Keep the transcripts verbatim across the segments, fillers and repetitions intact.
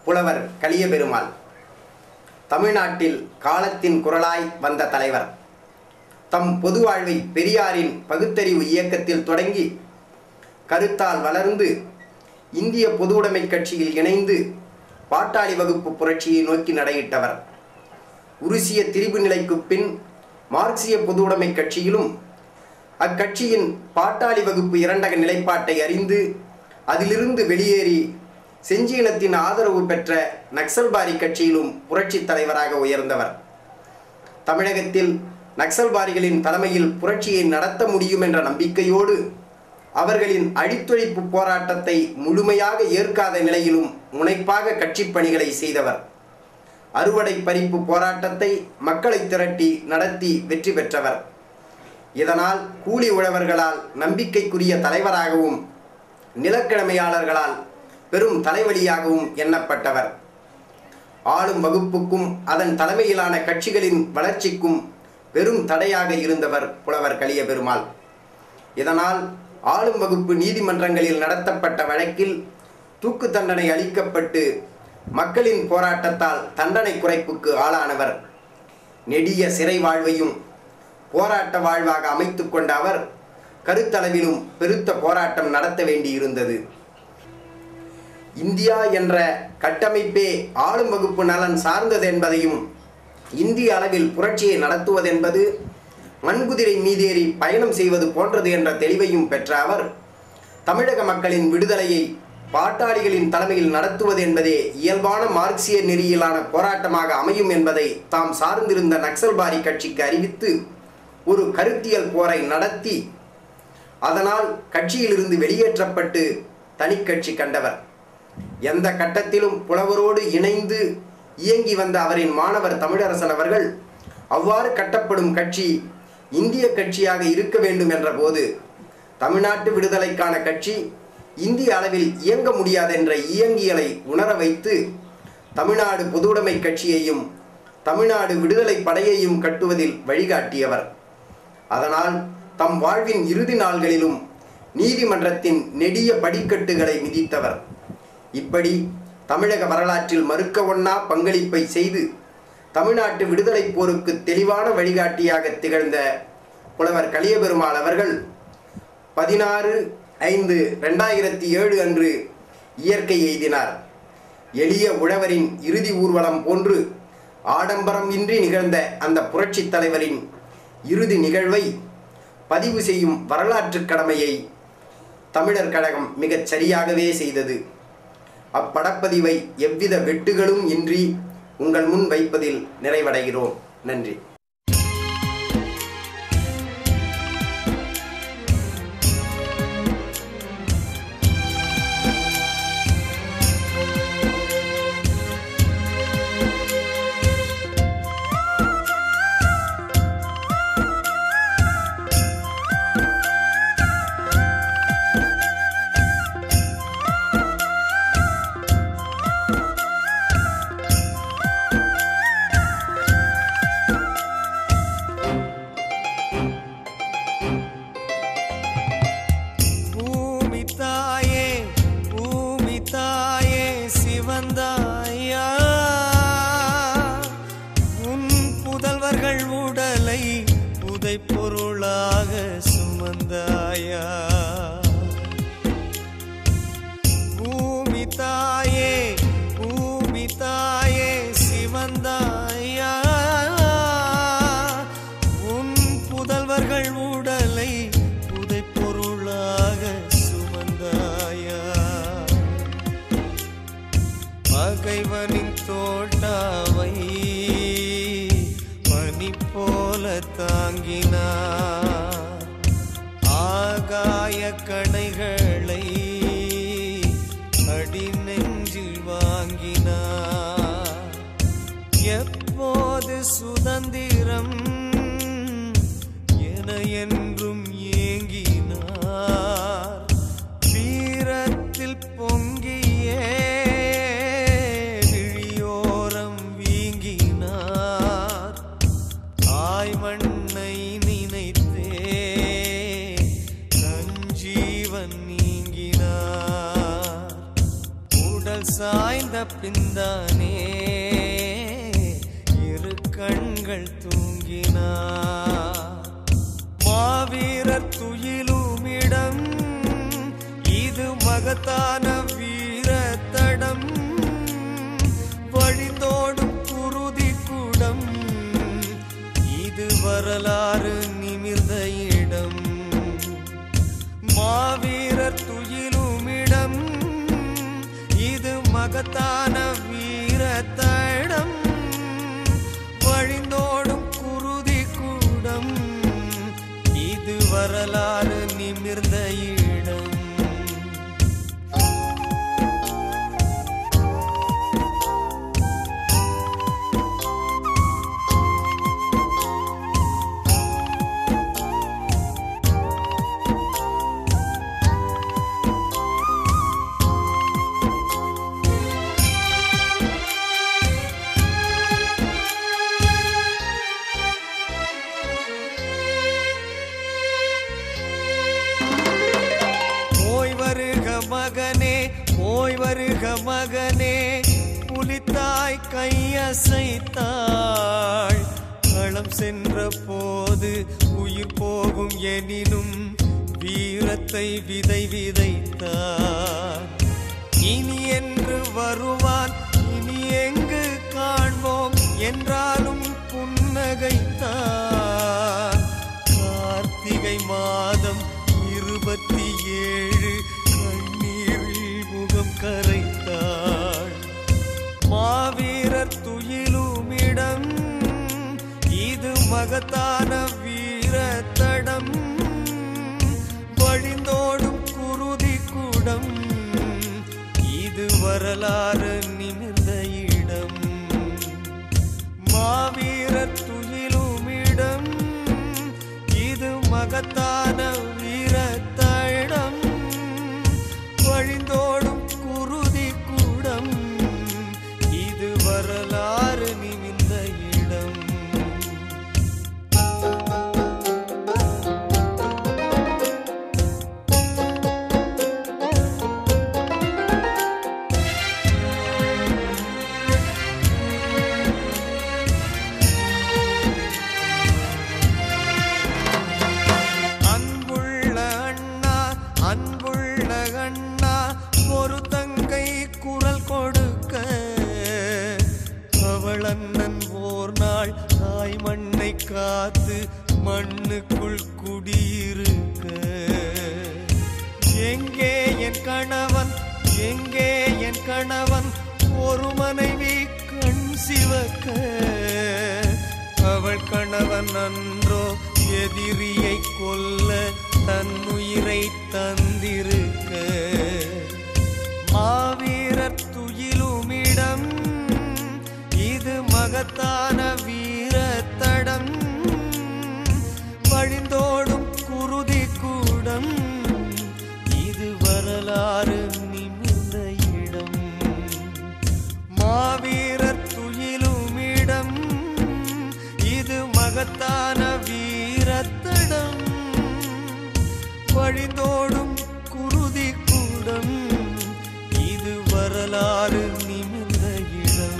புலவர் கலியபெருமாள். தமிழ்நாட்டில் காலத்தின் குரலாய் வந்த தலைவர். தம் பொது வாழ்வை பெரியாரின் பகுத்தறிவு இயக்கத்தில் தொடங்கி கருத்தால் வளர்ந்து இந்திய பொதுவுடைமை கட்சியில் இணைந்து பாட்டாளி வகுப்பு புரட்சியை நோக்கி நடையிட்டவர். உருசிய திரிபு நிலைக்கு பின் மார்க்சிய பொதுவுடைமை கட்சியிலும் அக்கட்சியின் பாட்டாளி வகுப்பு இரண்டக நிலைப்பாட்டை அறிந்து அதிலிருந்து வெளியேறி செஞ்சீனத்தின் ஆதரவு பெற்ற நக்சல்பாரி கட்சியிலும் புரட்சி தலைவராக உயர்ந்தவர். தமிழகத்தில் நக்சல்பாரிகளின் தலைமையில் புரட்சியை நடத்த முடியும் என்ற நம்பிக்கையோடு அவர்களின் அழித்தொழிப்பு போராட்டத்தை முழுமையாக ஏற்காத நிலையிலும் முனைப்பாக கட்சி பணிகளை செய்தவர். அறுவடை பறிப்பு போராட்டத்தை மக்களை திரட்டி நடத்தி வெற்றி பெற்றவர். இதனால் கூலி உழவர்களால் நம்பிக்கைக்குரிய தலைவராகவும் நிலக்கிழமையாளர்களால் பெரும் தலைவலியாகவும் எண்ணப்பட்டவர். ஆளும் வகுப்புக்கும் அதன் தலைமையிலான கட்சிகளின் வளர்ச்சிக்கும் பெரும் தடையாக இருந்தவர் புலவர் கலியபெருமாள். இதனால் ஆளும் வகுப்பு நீதிமன்றங்களில் நடத்தப்பட்ட வழக்கில் தூக்கு தண்டனை அளிக்கப்பட்டு மக்களின் போராட்டத்தால் தண்டனை குறைப்புக்கு ஆளானவர். நெடிய சிறை வாழ்வையும் போராட்ட வாழ்வாக அமைத்து கொண்ட அவர் கருத்தளவிலும் பெருத்த போராட்டம் நடத்த வேண்டியிருந்தது. இந்தியா என்ற கட்டமைப்பே ஆளும் வகுப்பு நலன் சார்ந்தது என்பதையும் இந்திய அளவில் புரட்சியை நடத்துவதென்பது மண்குதிரை மீதேறி பயணம் செய்வது போன்றது என்ற தெளிவையும் பெற்ற அவர் தமிழக மக்களின் விடுதலையை பாட்டாளிகளின் தலைமையில் நடத்துவது என்பதே இயல்பான மார்க்சிய நெறியிலான போராட்டமாக அமையும் என்பதை தாம் சார்ந்திருந்த நக்சல்பாரி கட்சிக்கு அறிவித்து ஒரு கருத்தியல் போரை நடத்தி அதனால் கட்சியிலிருந்து வெளியேற்றப்பட்டு தனி கட்சி கண்டவர். எந்த கட்டத்திலும் புலவரோடு இணைந்து இயங்கி வந்த அவரின் மாணவர் தமிழரசன் அவர்கள் அவ்வாறு கட்டப்படும் கட்சி இந்திய கட்சியாக இருக்க வேண்டும் என்ற போது தமிழ்நாட்டு விடுதலைக்கான கட்சி இந்திய அளவில் இயங்க முடியாது என்ற இயங்கியலை உணர வைத்து தமிழ்நாடு பொதுவுடைமை கட்சியையும் தமிழ்நாடு விடுதலை படையையும் கட்டுவதில் வழிகாட்டியவர். அதனால் தம் வாழ்வின் இறுதி நாள்களிலும் நீதிமன்றத்தின் நெடிய படிக்கட்டுகளை மிதித்தவர். இப்படி தமிழக வரலாற்றில் மறுக்க ஒண்ணா பங்களிப்பை செய்து தமிழ்நாட்டு விடுதலை போருக்கு தெளிவான வழிகாட்டியாக திகழ்ந்த புலவர் கலியபெருமாள் அவர்கள் பதினாறு ஐந்து ரெண்டாயிரத்தி ஏழு அன்று இயற்கை எய்தினார். எளிய உழவரின் இறுதி ஊர்வலம் போன்று ஆடம்பரம் இன்றி நிகழ்ந்த அந்த புரட்சி தலைவரின் இறுதி நிகழ்வை பதிவு செய்யும் வரலாற்று கடமையை தமிழர் கழகம் மிகச் சரியாகவே செய்தது. அப்படப்பதிவை எவ்வித வெட்டுகளும் இன்றி உங்கள் முன் வைப்பதில் நிறைவடைகிறோம். நன்றி. உடலை புதை பொருளாக சுமந்தாயா பூமி தாயே, பூமி தாயே சிவந்தாயா உன் புதல்வர்கள் உடலை புதை பொருளாக சுமந்தாயா பகைவனின் தோட்டாவை போல தாங்கினார் ஆகாய கணைகளை அடி நெஞ்சில் வாங்கினார் எப்போது சுதந்திரம் என என்றும் ஏங்கினார் வீரத்தில் பொங்கியே மண்ணை நினைத்தே தன் ஜீவன் நீங்கினார் உடல் சாய்ந்த பின்தானே இரு கண்கள் தூங்கினார். மாவீரர் துயிலுமிடம் இது மகத்தான வீர தடம். வழிந்தோடும் குருதி குடம் இது வரலாறு நிமிர்ந்த இடம். மாவீரர் துயிலுமிடம் இது மகத்தான வீர தடம். வழிந்தோடும் குருதி கூடம் இது வரலாறு நிமிர்ந்த இடம். மகனே போய் வருக மகனே புலித்தாய் கையசைத்தாள். களம் சென்ற போது உயிர் போகும் எனினும் வீரத்தை விதை விதைத்தார். இனி என்று வருவான் இனி எங்கு காண்போம் என்றாலும் புன்னகைத்தார். கார்த்திகை மாதம் இருபத்தி ஏழு முகம் கரைத்தாள். மாவீரர் துயிலுமிடம் இது மகத்தான வீர தடம். வழிந்தோடும் குருதி குடம் இது வரலாறு நிமிர்ந்த இடம். மாவீரர் துயிலுமிடம் இது மகத்தான வீர தடம். வழிந்தோடும் குருதி கூடம் இது வரலாறு நிமிர்ந்த இடம். அன்புள்ள அண்ணா அன்புள்ள அண்ணா ஒரு தங்கை குரல் கொடுக்க அவள் அண்ணன் ஓர் நாள் தாய் மண்ணை காத்து மண்ணுக்குள் குடியிருக்க. எங்கே என் கணவன் எங்கே என் கணவன் ஒரு மனைவி கண் சிவக்க. அவள் கணவன் அன்றோ எதிரியை கொல்ல தன்னுயிரை தந்திருக்க. மாவீரர் துயிலுமிடம் இது மகத்தான வீர தடம். வழிந்தோடும் குருதி கூடம் இது வரலாறு நிமிர்ந்த இடம். மாவீரர் துயிலுமிடம் இது மகத்தான வீர தடம். வழிந்தோடும் குருதி கூடம் இது வரலாறு நிமிர்ந்த இடம்.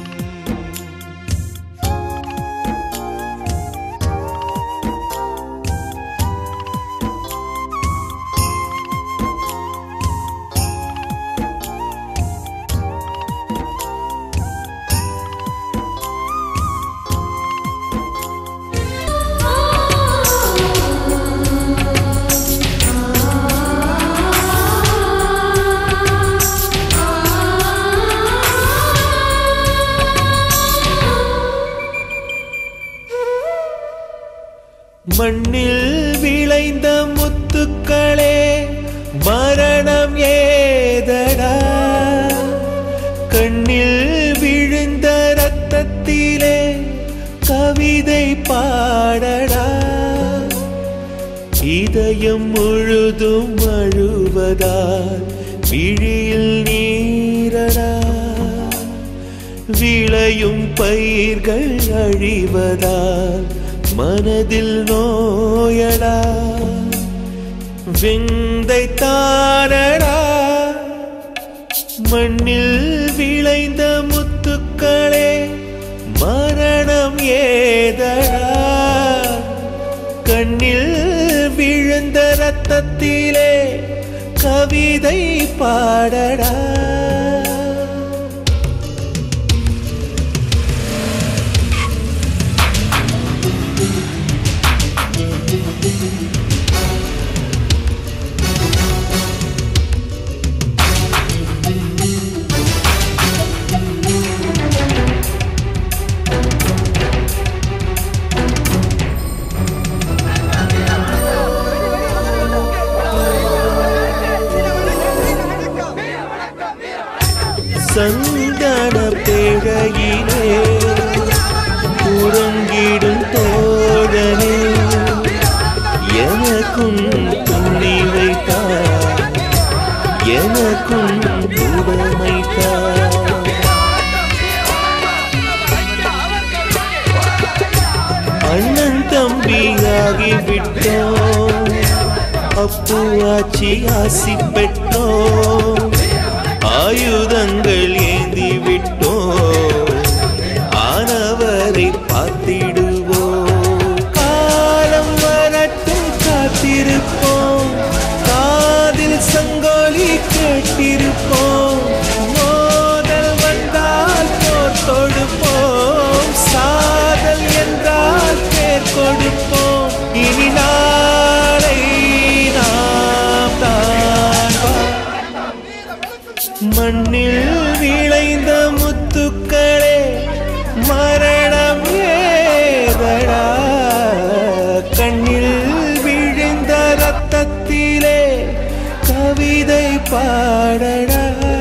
மண்ணில் விளைந்த முத்துக்களே மரணம் ஏதடா. கண்ணில் விழுந்த ரத்தத்திலே கவிதை பாடடா. இதயம் முழுதும் அழுவதால் விழியில் நீரடா. விளையும் பயிர்கள் அழிவதால் மனதில் நோயடா. விந்தை தானடா மண்ணில் விளைந்த கவிதை பாடடா. சந்தன பேழையிலே உறங்கிடும் தோழனே, எனக்கும் துணி வைத்தார், எனக்கும் உடமைத்தார். அண்ணன் தம்பியாகி விட்டோம், அப்புவாச்சி ஆசி பெற்றோம், ஆயுதங்கள் ஏந்தி விட்டோம், ஆனவரை பார்த்திடுவோம். காலம் வரட்டும் காத்திருப்போம், காதில் சங்கோலி கேட்டிருப்போம். மோதல் வந்தால் போர் தொடுப்போம், சாதல் என்றால் பேர் கொடுப்போம். இனி நாளை நாம் தான் மண்ணில் விளைந்த முத்துக்களே, மரணம் ஏதடா. கண்ணில் விழுந்த ரத்தத்திலே கவிதை பாடடா.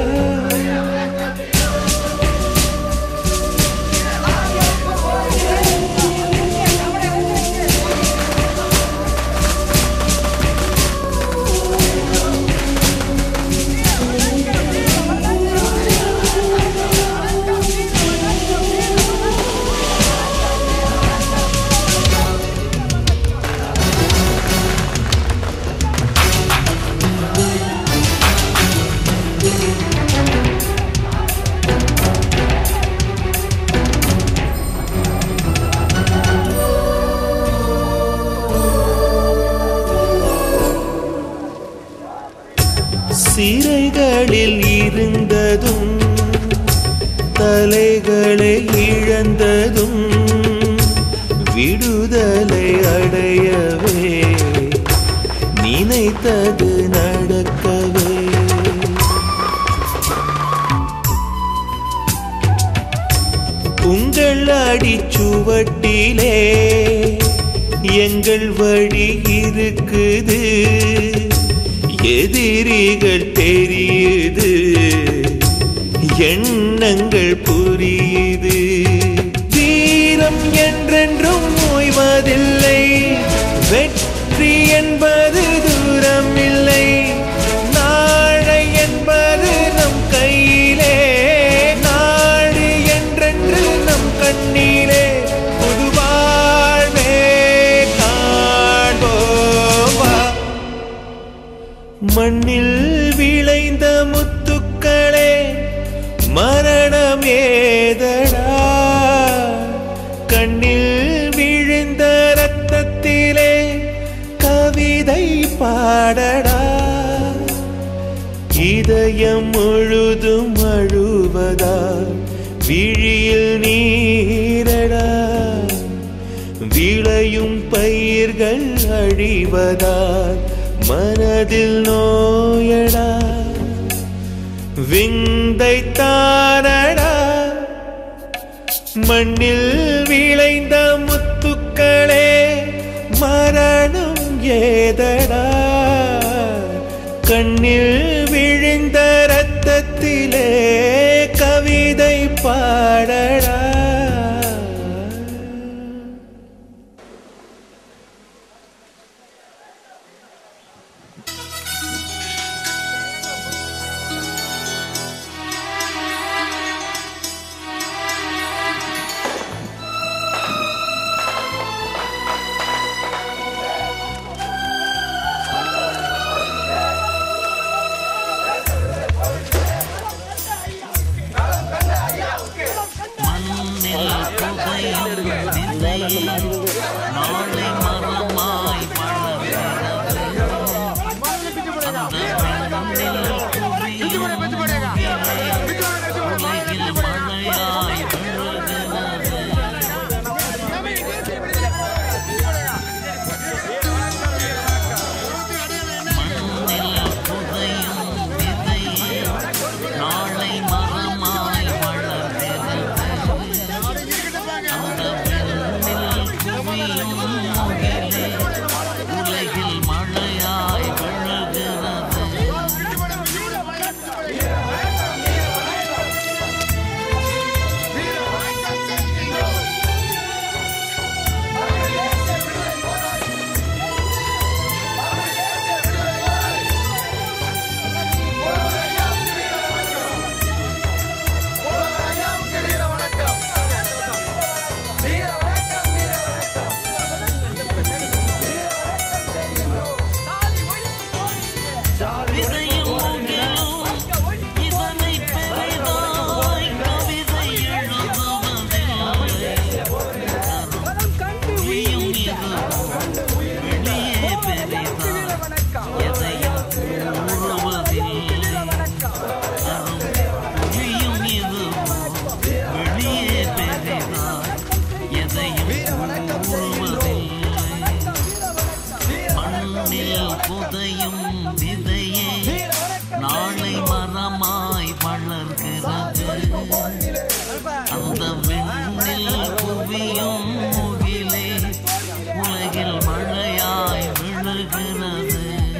சிறைகளில் இருந்ததும் தலைகளை இழந்ததும் விடுதலை அடையவே நினைத்தது நடக்கவே. உங்கள் அடிச்சுவட்டிலே எங்கள் வழி இருக்குது, எதிரிகள் தெரியுது, எண்ணங்கள் புரியுது. வீரம் என்றென்றும் ஓய்வதில்லை, வெற்றி என்பது தூரம் இல்லை, நாளை என்பது நம் கையிலே, நாடு என்றென்று நம் கண்ணிலே. புதுவாழ்வே காண்போம், மண்ணில் விளைந்த முத்துக்களே, மரணம் ஏதடா. கண்ணில் விழுந்த ரத்தத்திலே கவிதை பாடடா. இதயம் முழுதும் அழுவதா, விழியில் நீரடா. விளையும் பயிர்கள் அழிவதால் மனதில் நோயடா. விந்தை தானடா, மண்ணில் விளைந்த முத்துக்களே, மரணம் ஏதடா. கண்ணில் விழுந்த ரத்தத்திலே கவிதை பாடடா. மன அந்த விண்ணில் குவியும் முகிலே உலகில் மழையாய் விழுகிறது.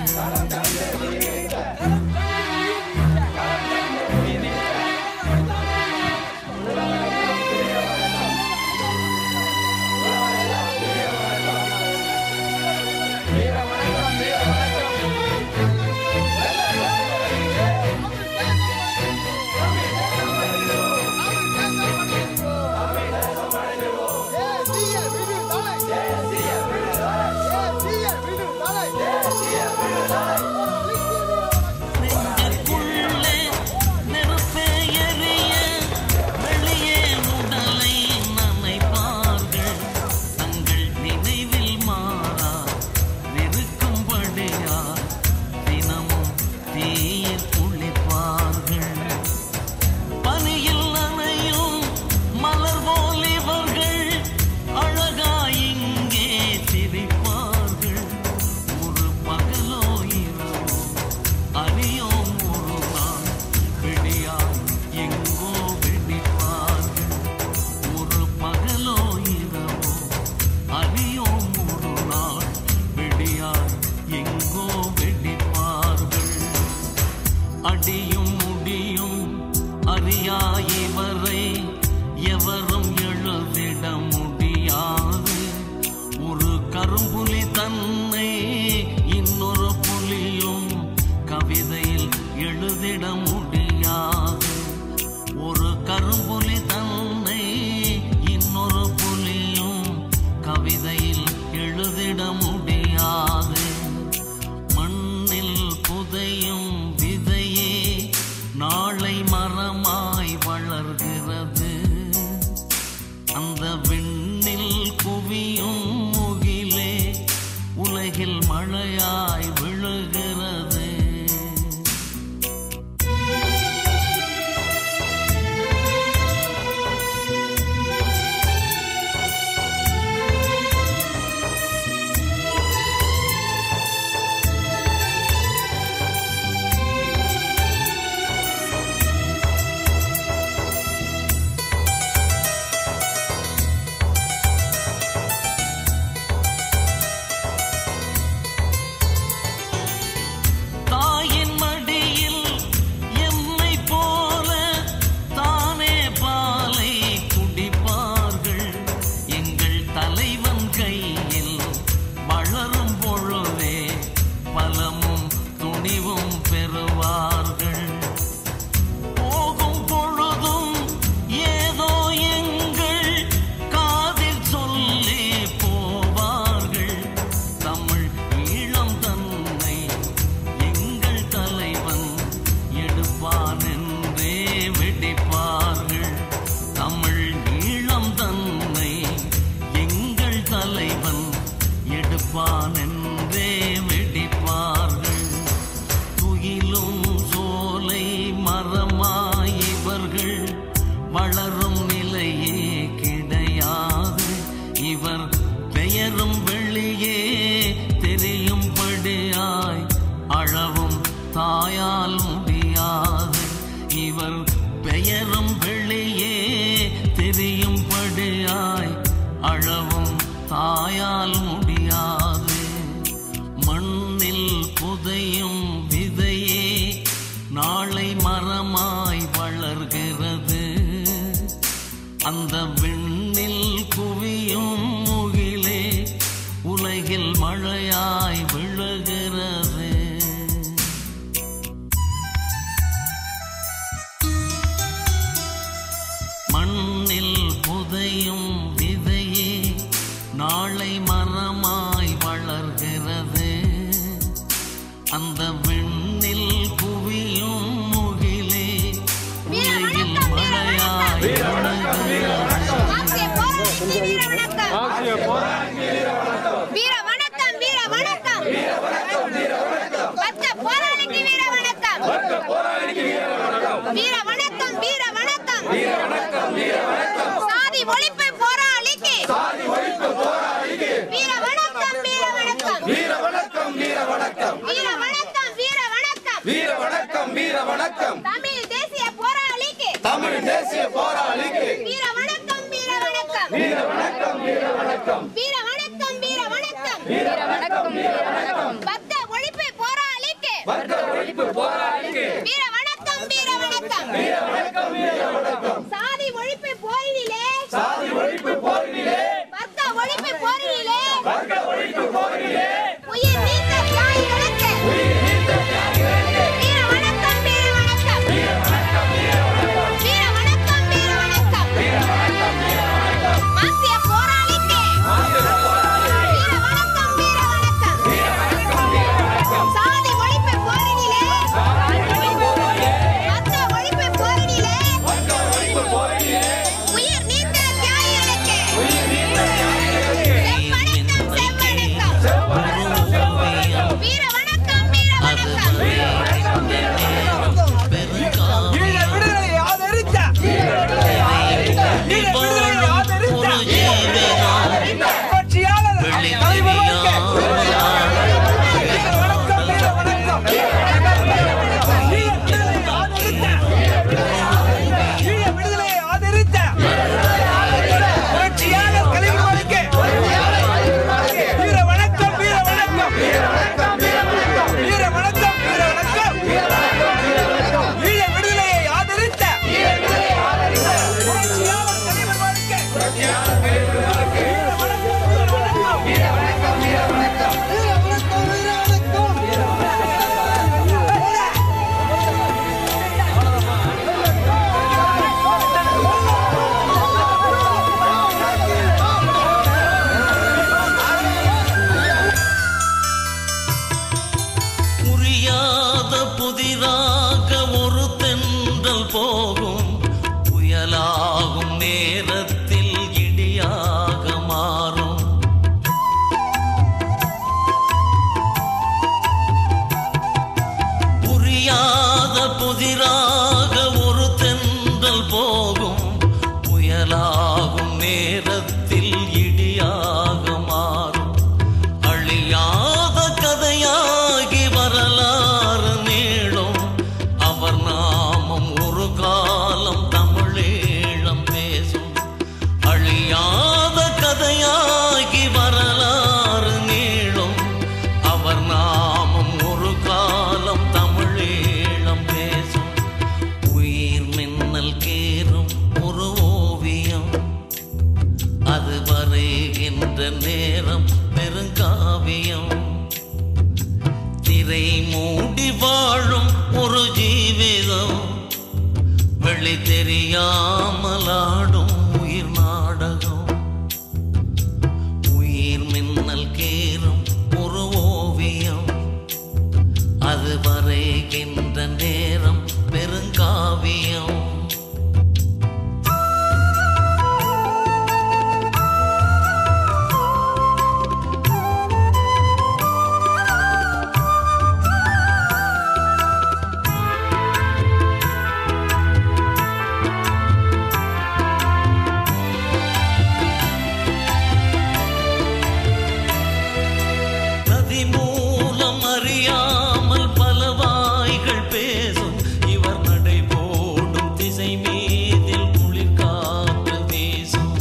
அடியும் முடியும் அறியாயவரை எவரும் எழுதிட முடியாது. ஒரு கரும்புலி தன்னை இன்னொரு புலியும் கவிதையில் எழுதிட முடியாது. ஒரு கரும்புலி தன்னை இன்னொரு புலியும் கவிதையில் எழுதிட முடியாது. மண்ணில் புதையும் விதையே நாளை மரமாய் வளர்கிறது. அந்த விண்ணில் குவியும் முகிலே உலகில் மழையாய் விழுகிறது. என்றே வெடிப்பார்கள். துயிலும் சோலை மரமாய் இவர்கள் வளரும் நிலையே கிடையாது. இவர் பெயரும் வெளியே தெரியும்படியாய் அழவும் தாயால் முடியாது. இவர் பெயரும் வெளியே தெரியும்படியாய் அழவும் தாயால் முடியாது. மண்ணில் புதையும் விதையே நாளை மரமாய் வளர்கிறது. அந்த விண்ணில் குவியும் முகிலே உலகில் மழையாய் விழுகிறது. மண்ணில் புதையும் விதையே நாளை மரமாய் வளர்கிறது. அந்த விண்ணில் குவியும் முகிலே உலகில் மழையாய் விழுகிறது. சாதி ஒழிப்பு போராளிக்கு வீர வணக்கம் வீர வணக்கம் வீர வணக்கம் வீர வணக்கம் வீர வணக்கம் வீர வணக்கம் வீர வணக்கம் வீர வணக்கம் தமிழ் தேசிய போராளிக்கு தமிழ் தேசிய போராளி தெரியாமலாடும் உயிர் நாடகம், உயிர் மின்னல் கேறும் ஒரு ஓவியம், அது வரைகின்ற நேரம் பெருங்காவியம். மூலம் அறியாமல் பல வாய்கள் பேசும், இவர் நடை போடும் திசை மீதில் குளிர் காற்று வீசும்.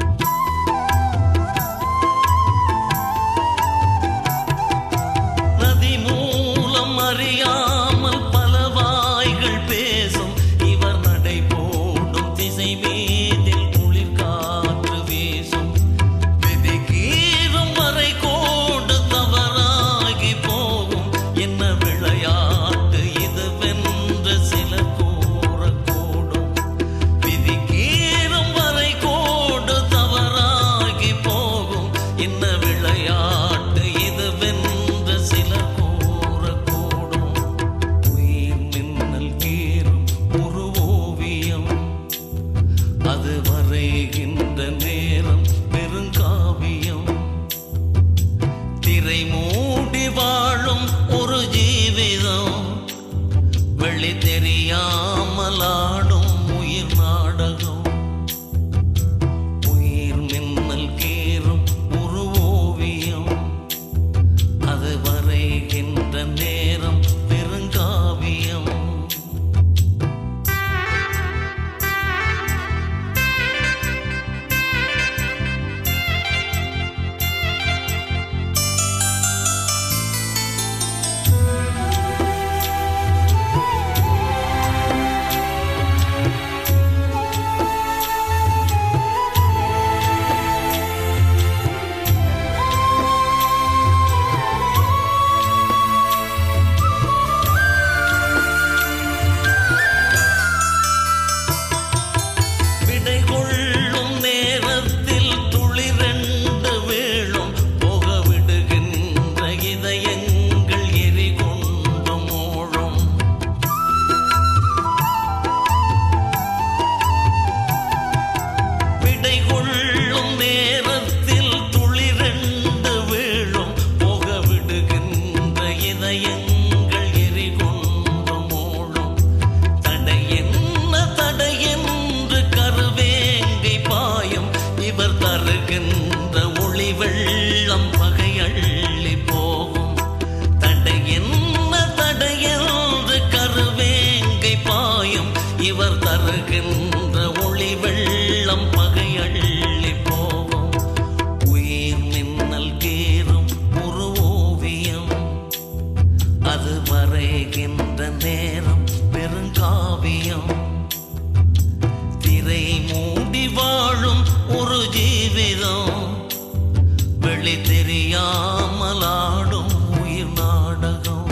நதி மூலம் அறியாமல் பல வாய்கள் பேசும், இவர் நடை போடும் திசை மீதில் குளிர் காற்று வீசும். விதி கீறும் வரை கோடு தவறாகி போகும், என்ன விளையாட்டு இது வென்று சில கூறக்கூடும். விதி கீறும் வரை கோடு தவறாகி போகும், என்ன விளையாட்டு இது வென்று சில கூறக்கூடும். உயிர் மின்னல் கீறும் ஒரு ஓவியம், அது வரைகின்ற நேரம் பெருங்காவியம். திரை மூடி வாழும் ஒரு ஜீவிதம், வெளி தெரியாமலாடும் உயிர் நாடகம், உயிர் மின்னல் கீறும் ஒரு ஓவியம், அது வரைகின்ற நேரம் பெருங்காவியம். விடை கொள்ளும் நேரத்தில் துளிரெண்டு வீழும், போக விடுகின்ற இதயங்கள் எரி கொண்டு மூழும். விடை கொள்ளும் நேரத்தில் துளிரெண்டு வீழும், போக விடுகின்ற இதயங்கள் எரி கொண்டு மூழும். தடை என்ன தடை என்று கருவேங்கை பாயும், இவர் தருகின்ற ஒளி வெள்ளம் பகையள்ளி போகும். தடை என்ன தடை என்று கருவேங்கை பாயும், இவர் தருகின்ற ஒளி வெள்ளம் பகையள்ளி போகும். உயிர் மின்னல் கீறும் ஒரு ஓவியம், அது வரைகின்ற நேரம் பெருங்காவியம். திரை மூடி வாழும் ஒரு ஜீவிதம், வெளி தெரியாமலாடும் உயிர் நாடகம்,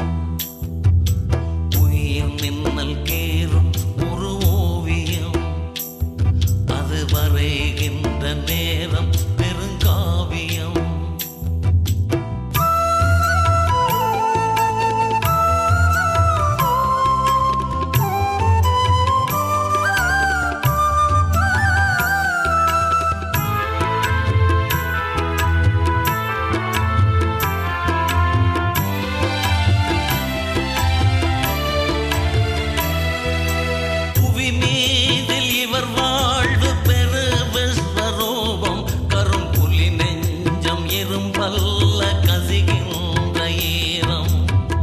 உயிர் மின்னல் கீறும் ஒரு ஓவியம், அது வரைகின்ற நேரம் பெருங்காவியம். புவி மீதில் இவர் வாழ்வு பெரு விஸ்வரூபம், கரும்புலி நெஞ்சம் இரும்பல்ல கசிகின்ற ஈரம்.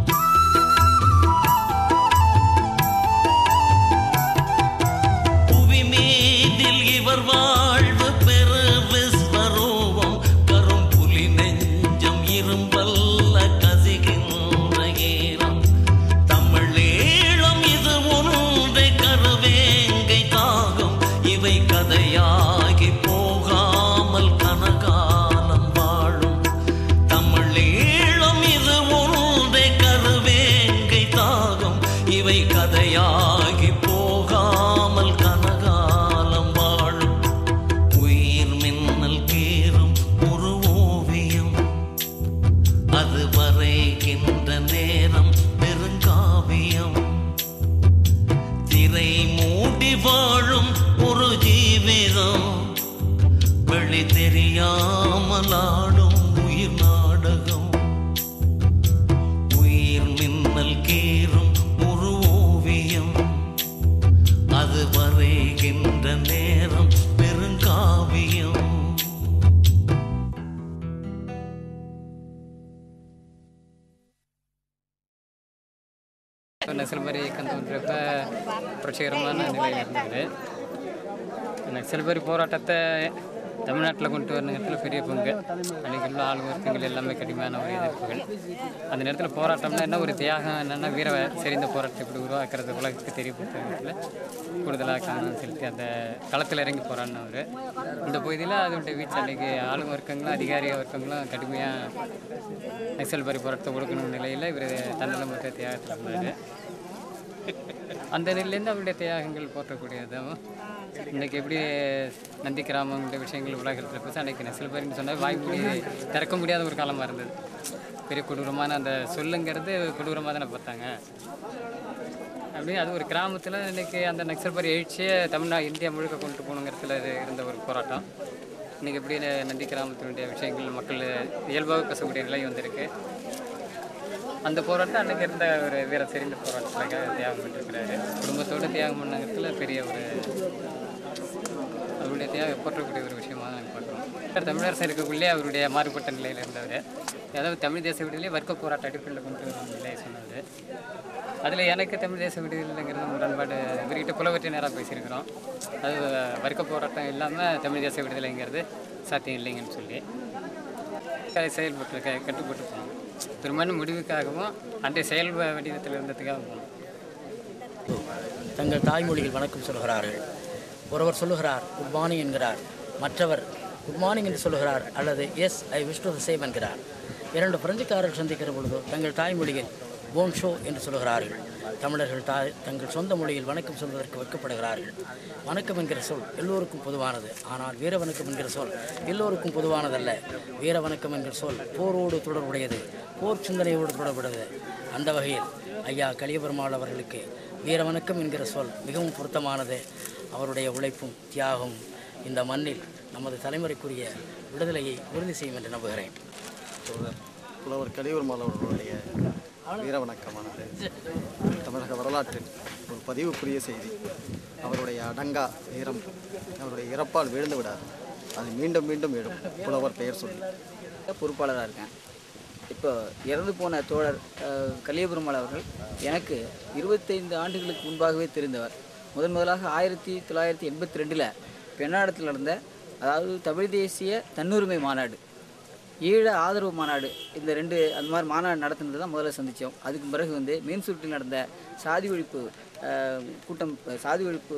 புவி மீதில் இவர் வாழ்வு பெரு விஸ்வரூபம், கரும்புலி நெஞ்சம் இரும்பல்ல கசிகின்ற ஈரம். தமிழீழம் இது ஒன்றே கருவேங்கை தாகம், இவை கதையாகி போகாமல் கனகாலம் வாழும். தமிழீழம் இது ஒன்றே கருவேங்கை தாகம், இவை கதையாகி போகாமல் கனகாலம் புரியாமல் ஆடும் உயிர் நாடகம், உயிர் மின்னல் கேறும் ஒரு ஓவியம், அது வரைகின்ற நேரம் பெருங்காவியம். நக்சல்பரி இயக்கம் தோன்றப்ப புரட்சிகரமான நிலையில் இருந்தது. நக்சல்பரி போராட்டத்தை தமிழ்நாட்டில் கொண்டு வர நேரத்தில் பெரிய பங்கு. அன்றைக்கி உள்ள ஆள் வர்க்கங்கள் எல்லாமே கடுமையான ஒரு எதிர்ப்புகள். அந்த நேரத்தில் போராட்டம்னா என்ன, ஒரு தியாகம் என்னென்னா வீர செறிந்த போராட்டத்தை இப்படி உருவாக்குறது உலகத்துக்கு தெரியப்படுத்துறதுல கூடுதலாக கவனம் செலுத்தி அந்த களத்தில் இறங்கி போராடினவர். இந்த பகுதியில் அதனுடைய வீச்சு அன்றைக்கி ஆளும் வர்க்கங்களும் அதிகாரி வர்க்கங்களும் கடுமையாக நக்சல்பரி போராட்டத்தை கொடுக்கணும் நிலையில் இவர் தன்னலம் மற்ற தியாகத்தில் இருந்தார். அந்த நிலையிலேருந்து அவருடைய தியாகங்கள் போற்றக்கூடியதும் இன்றைக்கி எப்படி நந்தி கிராமங்களுடைய விஷயங்கள் உலகத்தில் பேச அன்றைக்கி நக்சல்பரின்னு சொன்னால் வாய்மொழி திறக்க முடியாத ஒரு காலமாக இருந்தது. பெரிய கொடூரமான அந்த சொல்லுங்கிறது கொடூரமாக தானே பார்த்தாங்க. அப்படி அது ஒரு கிராமத்தில் இன்றைக்கி அந்த நக்சல்பரி எழுச்சியை தமிழ்நாடு இந்தியா முழுக்க கொண்டு போகணுங்கிறதுல இருந்த ஒரு போராட்டம். இன்றைக்கி எப்படி நந்தி கிராமத்தினுடைய விஷயங்கள் மக்கள் இயல்பாக பேசக்கூடிய நிலை வந்திருக்கு. அந்த போராட்டம் அன்றைக்கி இருந்த ஒரு வீர செறிந்த போராட்டத்துக்காக தியாகம் பண்ணிருக்கிறாரு. குடும்பத்தோடு தியாகம் பண்ணங்கிறதுல பெரிய ஒரு அவருடைய தியாகம் போற்றக்கூடிய ஒரு விஷயமாக நாங்கள் பார்க்குறோம். தமிழரசு இருக்கக்குள்ளே அவருடைய மாறுபட்ட நிலையில் இருந்தவர். அதாவது தமிழ் தேச விடுதலை வர்க்க போராட்ட அடிப்படையில் கொண்டு வரும் நிலையை சொன்னது. அதில் எனக்கு தமிழ் தேச விடுதலைங்கிறது முரண்பாடு இவர்கிட்ட புலவற்றி நேராக பேசியிருக்கிறோம். அது வர்க்க போராட்டம் இல்லாமல் தமிழ் தேச விடுதலைங்கிறது சாத்தியம் இல்லைங்கன்னு சொல்லி செயல்பட்டு கட்டுப்பட்டு போகணும். பெரும்பாலும் முடிவுக்காகவும் அன்றைய செயல் வடிவத்தில் இருந்ததுக்காக போகணும். தங்கள் தாய்மொழியில் வணக்கம் சொல்கிறார்கள். ஒருவர் சொல்லுகிறார் குட் மார்னிங் என்கிறார், மற்றவர் குட் மார்னிங் என்று சொல்லுகிறார், அல்லது yes I wish to the same என்கிறார். இரண்டு பிரெஞ்சுக்காரர்கள் சந்திக்கிற பொழுது தங்கள் தாய்மொழியில் போன் ஷோ என்று சொல்கிறார்கள். தமிழர்கள் தாய் தங்கள் சொந்த மொழியில் வணக்கம் சொல்வதற்கு வைக்கப்படுகிறார்கள். வணக்கம் என்கிற சொல் எல்லோருக்கும் பொதுவானது. ஆனால் வீர வணக்கம் என்கிற சொல் எல்லோருக்கும் பொதுவானதல்ல. வீர வணக்கம் என்கிற சொல் போரோடு தொடர்புடையது, போர் சிந்தனையோடு தொடர்புடையது. அந்த வகையில் ஐயா கலியபெருமாள் அவர்களுக்கு வீர வணக்கம் என்கிற சொல் மிகவும் பொருத்தமானது. அவருடைய உழைப்பும் தியாகமும் இந்த மண்ணில் நமது தலைமுறைக்குரிய விடுதலையை உறுதி செய்யும் என்று நம்புகிறேன். புலவர் கலியபெருமாள் அவர்களுடைய வீர வணக்கமானது தமிழக வரலாற்றில் ஒரு பதிவுக்குரிய செய்தி. அவருடைய அடங்கா வீரம் அவருடைய இறப்பால் வீழ்ந்து விடாது, அது மீண்டும் மீண்டும் எழும். புலவர் பெயர் சொல்லி பொறுப்பாளராக இருக்கேன். இப்போ இறந்து போன தோழர் கலியபெருமாள் அவர்கள் எனக்கு இருபத்தைந்து ஆண்டுகளுக்கு முன்பாகவே தெரிந்தவர். முதன் முதலாக ஆயிரத்தி தொள்ளாயிரத்தி எண்பத்தி ரெண்டில் பெண்ணாடத்தில் நடந்த, அதாவது தமிழ் தேசிய தன்னுரிமை மாநாடு, ஈழ ஆதரவு மாநாடு, இந்த ரெண்டு அந்த மாதிரி மாநாடு நடத்துனது தான் முதல்ல சந்தித்தோம். அதுக்கு பிறகு வந்து மீன்சுருட்டில் நடந்த சாதி ஒழிப்பு கூட்டம், சாதி ஒழிப்பு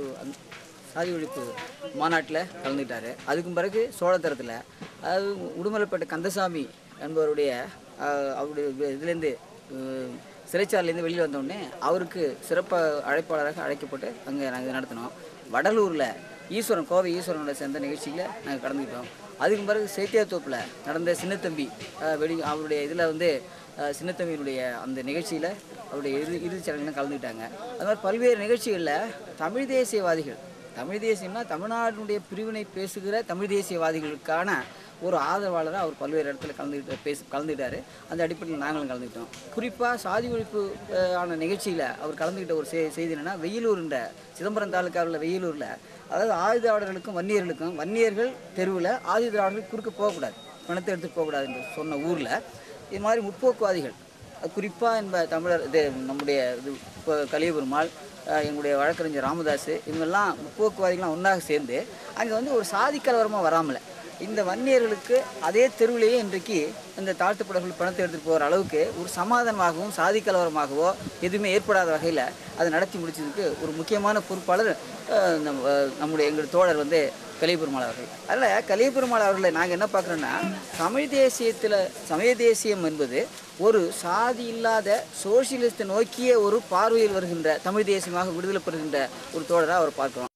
சாதி ஒழிப்பு மாநாட்டில் கலந்துக்கிட்டார். அதுக்கும் பிறகு சோழத்தரத்தில், அதாவது உடுமலைப்பேட்டை கந்தசாமி என்பவருடைய அவருடைய இதுலேருந்து சிறைச்சாலையிலேருந்து வெளியில் வந்தோடனே அவருக்கு சிறப்பு அழைப்பாளராக அழைக்கப்பட்டு அங்கே நாங்கள் நடத்தினோம். வடலூரில் ஈஸ்வரன், கோவை ஈஸ்வரனோட சேர்ந்த நிகழ்ச்சியில் நாங்கள் கலந்துக்கிட்டோம். அதுக்கு பிறகு சேத்தியாத்தோப்பில் நடந்த சின்னத்தம்பி வெடி அவருடைய இதில் வந்து சின்னத்தம்பியினுடைய அந்த நிகழ்ச்சியில் அவருடைய இறுதி இறுதிச் சடங்குலாம் கலந்துக்கிட்டாங்க. அது மாதிரி பல்வேறு நிகழ்ச்சிகளில் தமிழ் தேசியவாதிகள், தமிழ் தேசியம்னா தமிழ்நாட்டினுடைய பிரிவினை பேசுகிற தமிழ் தேசியவாதிகளுக்கான ஒரு ஆதரவாளராக அவர் பல்வேறு இடத்துல கலந்துக்கிட்டு பேச கலந்துக்கிட்டார். அந்த அடிப்படையில் நாங்களும் கலந்துக்கிட்டோம். குறிப்பாக சாதி ஒழிப்பு ஆன நிகழ்ச்சியில் அவர் கலந்துக்கிட்ட ஒரு செய் செய்தி என்னென்னா, வெயிலூர்ன்ற சிதம்பரம் தாலுக்காவில் வெயிலூரில், அதாவது ஆயுதாளர்களுக்கும் வன்னியர்களுக்கும், வன்னியர்கள் தெருவில் ஆயுதாளர்கள் குறுக்க போகக்கூடாது, பணத்தை எடுத்துகிட்டு போகக்கூடாது என்று சொன்ன ஊரில் இது மாதிரி முற்போக்குவாதிகள், குறிப்பாக என்ப தமிழர் இது நம்முடைய இது இப்போ கலியபெருமாள், எங்களுடைய வழக்கறிஞர் ராமதாஸ், இவங்கெல்லாம் முற்போக்குவாதிகள்லாம் ஒன்றாக சேர்ந்து அங்கே வந்து ஒரு சாதி கலவரமாக வராமல் இந்த வன்னியர்களுக்கு அதே தெருவிலேயே இன்றைக்கு இந்த தாழ்த்தப்படர்கள் பணத்தை எடுத்துகிட்டு போகிற அளவுக்கு ஒரு சமாதானமாகவும் சாதி கலவரமாகவோ எதுவுமே ஏற்படாத வகையில் அதை நடத்தி முடிச்சதுக்கு ஒரு முக்கியமான பொறுப்பாளர் நம் நம்முடைய எங்கள் தோழர் வந்து கலியபெருமாள் அவர்கள். அதில் கலியபெருமாள் அவர்களை நாங்கள் என்ன பார்க்குறோன்னா, தமிழ் தேசியத்தில் சமய தேசியம் என்பது ஒரு சாதி இல்லாத சோசியலிஸ்ட்டை நோக்கிய ஒரு பார்வையில் வருகின்ற தமிழ் தேசியமாக விடுதலை பெறுகின்ற ஒரு தோழராக அவர் பார்க்குறோம்.